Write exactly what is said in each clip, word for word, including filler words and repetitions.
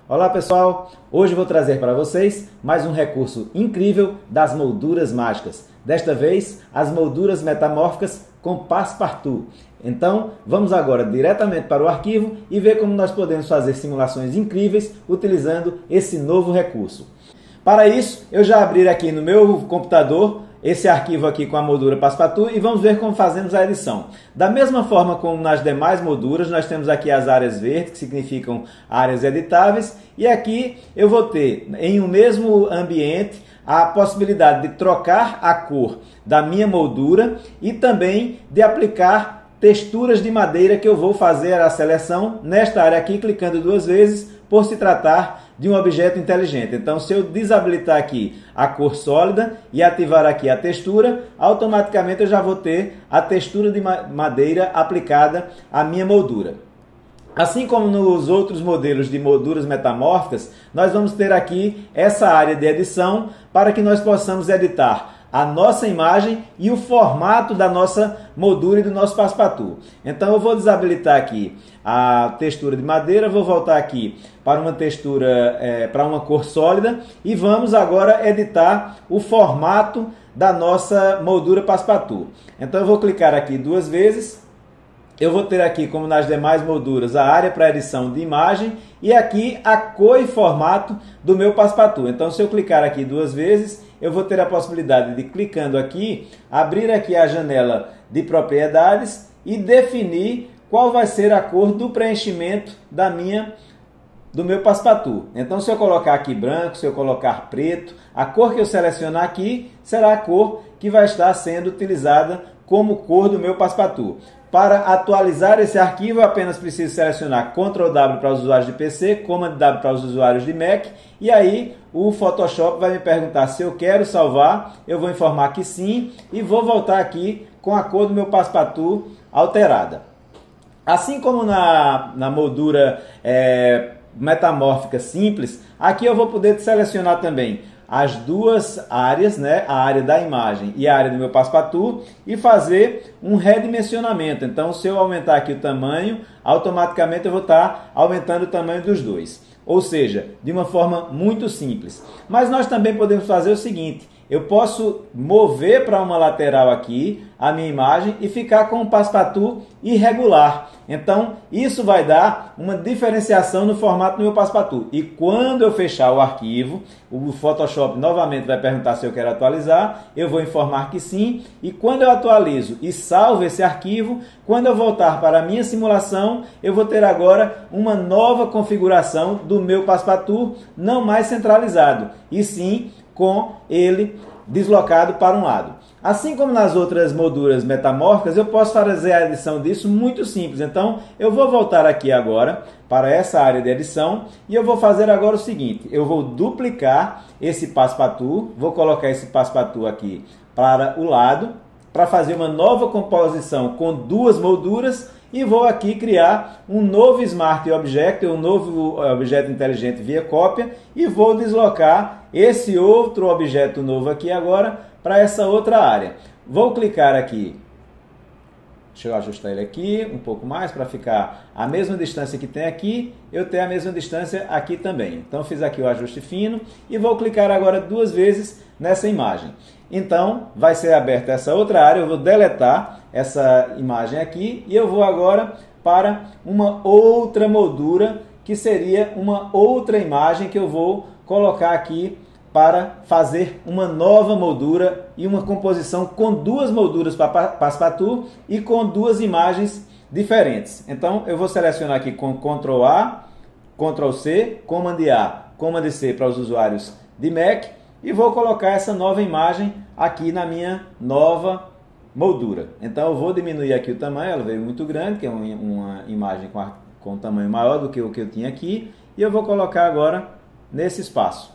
Olá pessoal, hoje vou trazer para vocês mais um recurso incrível das molduras mágicas. Desta vez, as molduras metamórficas com Passepartout. Então, vamos agora diretamente para o arquivo e ver como nós podemos fazer simulações incríveis utilizando esse novo recurso. Para isso, eu já abri aqui no meu computador esse arquivo aqui com a moldura Passepartout e vamos ver como fazemos a edição. Da mesma forma como nas demais molduras, nós temos aqui as áreas verdes, que significam áreas editáveis, e aqui eu vou ter, em um mesmo ambiente, a possibilidade de trocar a cor da minha moldura e também de aplicar texturas de madeira que eu vou fazer a seleção nesta área aqui, clicando duas vezes, por se tratar de um objeto inteligente. Então, se eu desabilitar aqui a cor sólida e ativar aqui a textura, automaticamente eu já vou ter a textura de madeira aplicada à minha moldura. Assim como nos outros modelos de molduras metamórficas, nós vamos ter aqui essa área de edição para que nós possamos editar a nossa imagem e o formato da nossa moldura e do nosso Passepartout. Então eu vou desabilitar aqui a textura de madeira, vou voltar aqui para uma textura, é, para uma cor sólida e vamos agora editar o formato da nossa moldura Passepartout. Então eu vou clicar aqui duas vezes. Eu vou ter aqui, como nas demais molduras, a área para edição de imagem e aqui a cor e formato do meu Passepartout. Então, se eu clicar aqui duas vezes, eu vou ter a possibilidade de, clicando aqui, abrir aqui a janela de propriedades e definir qual vai ser a cor do preenchimento da minha, do meu Passepartout. Então, se eu colocar aqui branco, se eu colocar preto, a cor que eu selecionar aqui será a cor que vai estar sendo utilizada como cor do meu Passepartout. Para atualizar esse arquivo, eu apenas preciso selecionar control W para os usuários de P C, comando W para os usuários de Mac, e aí o Photoshop vai me perguntar se eu quero salvar, eu vou informar que sim, e vou voltar aqui com a cor do meu Passepartout alterada. Assim como na, na moldura é, metamórfica simples, aqui eu vou poder selecionar também as duas áreas, né, a área da imagem e a área do meu Passepartout, e fazer um redimensionamento. Então, se eu aumentar aqui o tamanho, automaticamente eu vou estar aumentando o tamanho dos dois. Ou seja, de uma forma muito simples. Mas nós também podemos fazer o seguinte: eu posso mover para uma lateral aqui a minha imagem e ficar com o Passepartout irregular. Então, isso vai dar uma diferenciação no formato do meu Passepartout. E quando eu fechar o arquivo, o Photoshop novamente vai perguntar se eu quero atualizar, eu vou informar que sim, e quando eu atualizo e salvo esse arquivo, quando eu voltar para a minha simulação, eu vou ter agora uma nova configuração do meu Passepartout, não mais centralizado, e sim com ele deslocado para um lado. Assim como nas outras molduras metamórficas, eu posso fazer a edição disso muito simples. Então, eu vou voltar aqui agora para essa área de edição e eu vou fazer agora o seguinte: eu vou duplicar esse Passepartout, vou colocar esse Passepartout aqui para o lado, para fazer uma nova composição com duas molduras, e vou aqui criar um novo Smart Object, um novo objeto inteligente via cópia, e vou deslocar esse outro objeto novo aqui agora para essa outra área. Vou clicar aqui, deixa eu ajustar ele aqui um pouco mais para ficar a mesma distância que tem aqui, eu tenho a mesma distância aqui também. Então fiz aqui o ajuste fino e vou clicar agora duas vezes nessa imagem. Então vai ser aberta essa outra área, eu vou deletar essa imagem aqui e eu vou agora para uma outra moldura, que seria uma outra imagem que eu vou colocar aqui para fazer uma nova moldura e uma composição com duas molduras para Passepartout e com duas imagens diferentes. Então eu vou selecionar aqui com control A, control C, command A, command C para os usuários de Mac, e vou colocar essa nova imagem aqui na minha nova moldura. Então eu vou diminuir aqui o tamanho, ela veio muito grande, que é uma imagem com, a, com um tamanho maior do que o que eu tinha aqui, e eu vou colocar agora nesse espaço.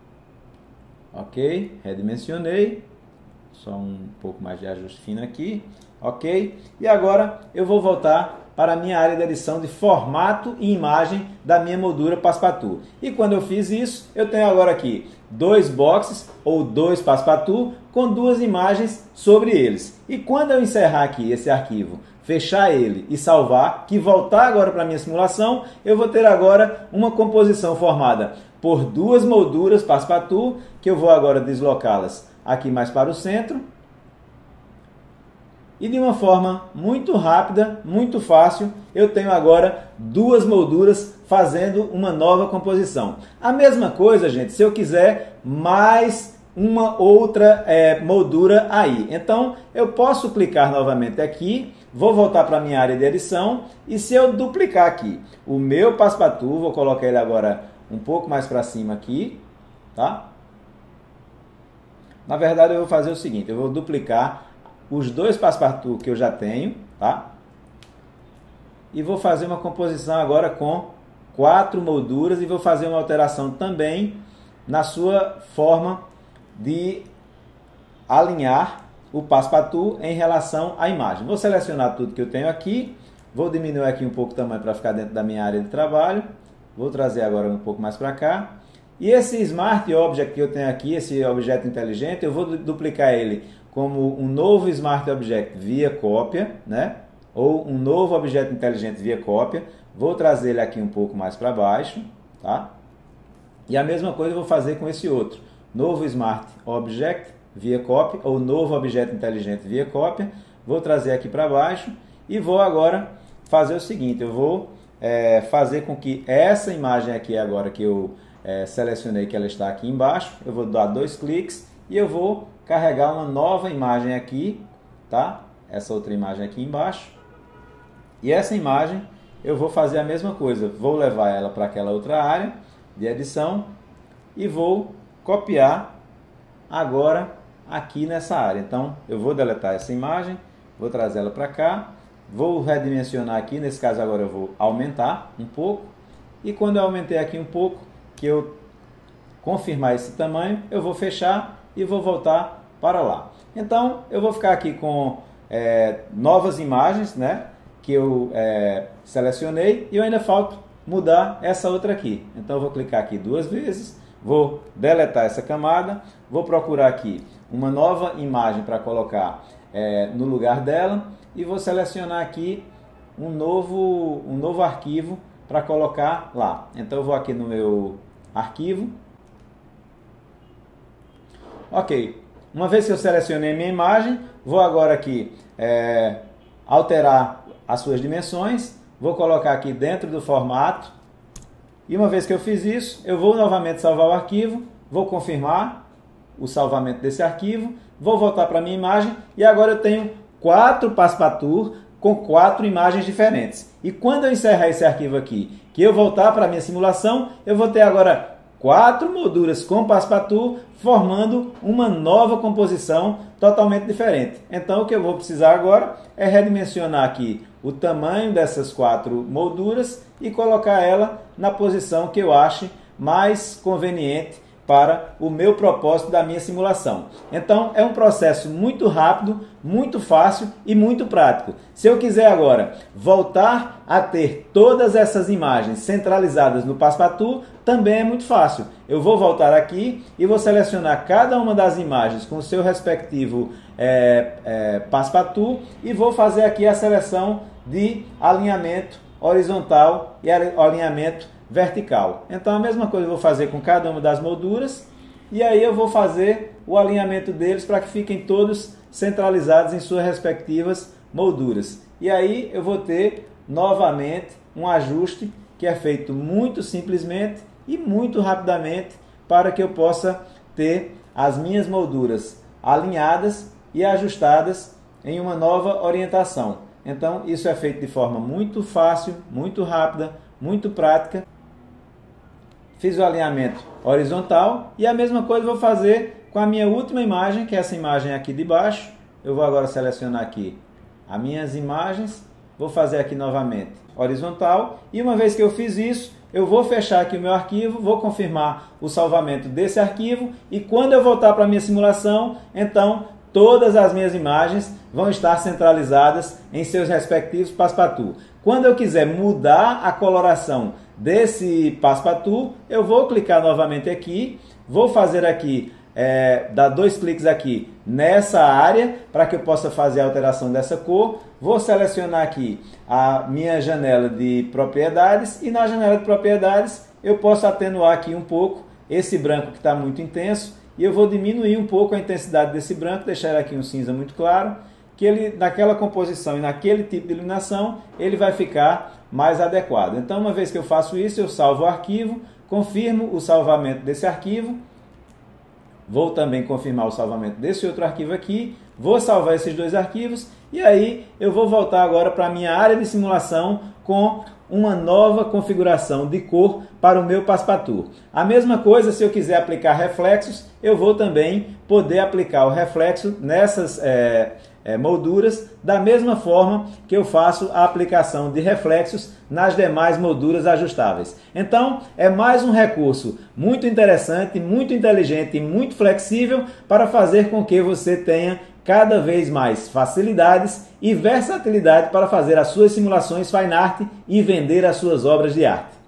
Ok, redimensionei, só um pouco mais de ajuste fino aqui, ok, e agora eu vou voltar para a minha área de edição de formato e imagem da minha moldura Passepartout. E quando eu fiz isso, eu tenho agora aqui dois boxes ou dois Passepartout com duas imagens sobre eles. E quando eu encerrar aqui esse arquivo fechar ele e salvar, que voltar agora para a minha simulação, eu vou ter agora uma composição formada por duas molduras Passepartout, que eu vou agora deslocá-las aqui mais para o centro. E de uma forma muito rápida, muito fácil, eu tenho agora duas molduras fazendo uma nova composição. A mesma coisa, gente, se eu quiser mais uma outra é, moldura aí. Então, eu posso clicar novamente aqui, vou voltar para a minha área de edição, e se eu duplicar aqui o meu Passepartout, vou colocar ele agora um pouco mais para cima aqui, tá? Na verdade, eu vou fazer o seguinte, eu vou duplicar os dois Passepartout que eu já tenho, tá? E vou fazer uma composição agora com quatro molduras e vou fazer uma alteração também na sua forma de alinhar o Passepartout em relação à imagem. Vou selecionar tudo que eu tenho aqui, vou diminuir aqui um pouco o tamanho para ficar dentro da minha área de trabalho, vou trazer agora um pouco mais para cá. E esse Smart Object que eu tenho aqui, esse objeto inteligente, eu vou duplicar ele como um novo Smart Object via cópia, né? Ou um novo objeto inteligente via cópia. Vou trazer ele aqui um pouco mais para baixo, tá? E a mesma coisa eu vou fazer com esse outro. Novo Smart Object via cópia, ou novo objeto inteligente via cópia. Vou trazer aqui para baixo e vou agora fazer o seguinte. Eu vou é, fazer com que essa imagem aqui agora que eu é, selecionei, que ela está aqui embaixo, eu vou dar dois cliques e eu vou carregar uma nova imagem aqui, tá? Essa outra imagem aqui embaixo. E essa imagem eu vou fazer a mesma coisa. Vou levar ela para aquela outra área de edição e vou copiar agora aqui nessa área. Então, eu vou deletar essa imagem, vou trazer ela para cá, vou redimensionar aqui, nesse caso agora eu vou aumentar um pouco. E quando eu aumentei aqui um pouco, que eu confirmar esse tamanho, eu vou fechar e vou voltar para lá. Então, eu vou ficar aqui com é, novas imagens, né, que eu é, selecionei, e eu ainda falta mudar essa outra aqui. Então, eu vou clicar aqui duas vezes, vou deletar essa camada, vou procurar aqui uma nova imagem para colocar é, no lugar dela, e vou selecionar aqui um novo, um novo arquivo para colocar lá. Então, eu vou aqui no meu arquivo. Ok, uma vez que eu selecionei minha imagem, vou agora aqui é, alterar as suas dimensões, vou colocar aqui dentro do formato, e uma vez que eu fiz isso, eu vou novamente salvar o arquivo, vou confirmar o salvamento desse arquivo, vou voltar para a minha imagem, e agora eu tenho quatro Passepartout com quatro imagens diferentes. E quando eu encerrar esse arquivo aqui, que eu voltar para a minha simulação, eu vou ter agora quatro molduras com Passepartout formando uma nova composição totalmente diferente. Então, o que eu vou precisar agora é redimensionar aqui o tamanho dessas quatro molduras e colocar ela na posição que eu ache mais conveniente para o meu propósito da minha simulação. Então, é um processo muito rápido, muito fácil e muito prático. Se eu quiser agora voltar a ter todas essas imagens centralizadas no Passepartout, também é muito fácil. Eu vou voltar aqui e vou selecionar cada uma das imagens com o seu respectivo é, é, Passepartout e vou fazer aqui a seleção de alinhamento horizontal e alinhamento vertical. Então a mesma coisa eu vou fazer com cada uma das molduras e aí eu vou fazer o alinhamento deles para que fiquem todos centralizados em suas respectivas molduras. E aí eu vou ter novamente um ajuste que é feito muito simplesmente e muito rapidamente para que eu possa ter as minhas molduras alinhadas e ajustadas em uma nova orientação. Então isso é feito de forma muito fácil, muito rápida, muito prática. Fiz o alinhamento horizontal e a mesma coisa vou fazer com a minha última imagem, que é essa imagem aqui de baixo. Eu vou agora selecionar aqui as minhas imagens, vou fazer aqui novamente horizontal e uma vez que eu fiz isso, eu vou fechar aqui o meu arquivo, vou confirmar o salvamento desse arquivo e quando eu voltar para a minha simulação, então todas as minhas imagens vão estar centralizadas em seus respectivos Passepartout. Quando eu quiser mudar a coloração desse Passepartout, eu vou clicar novamente aqui, vou fazer aqui é, dar dois cliques aqui nessa área para que eu possa fazer a alteração dessa cor. Vou selecionar aqui a minha janela de propriedades e na janela de propriedades eu posso atenuar aqui um pouco esse branco que está muito intenso e eu vou diminuir um pouco a intensidade desse branco, deixar aqui um cinza muito claro, que ele naquela composição e naquele tipo de iluminação ele vai ficar mais adequado. Então, uma vez que eu faço isso, eu salvo o arquivo, confirmo o salvamento desse arquivo, vou também confirmar o salvamento desse outro arquivo aqui, vou salvar esses dois arquivos e aí eu vou voltar agora para a minha área de simulação com uma nova configuração de cor para o meu Passepartout. A mesma coisa, se eu quiser aplicar reflexos, eu vou também poder aplicar o reflexo nessas é, é, molduras, da mesma forma que eu faço a aplicação de reflexos nas demais molduras ajustáveis. Então, é mais um recurso muito interessante, muito inteligente e muito flexível para fazer com que você tenha cada vez mais facilidades e versatilidade para fazer as suas simulações fine art e vender as suas obras de arte.